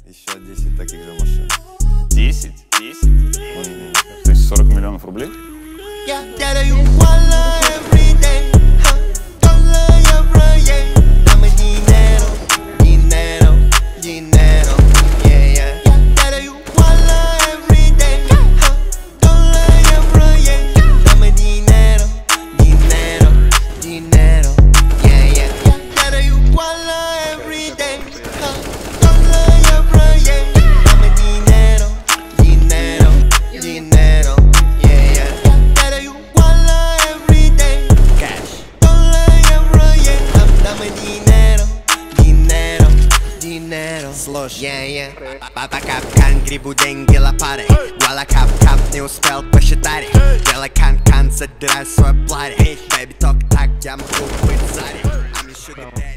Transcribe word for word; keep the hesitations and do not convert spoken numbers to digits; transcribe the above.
Еще десять таких же машин. десять? десять? То есть сорок миллионов рублей? Yeah, yeah. Папа капкан, грибу деньги лопатой. Вала кап-кап, не успел посчитать. Делай кан-кан, задирай свой платье. Baby, только так я могу быть сзади. I'm your sugar daddy.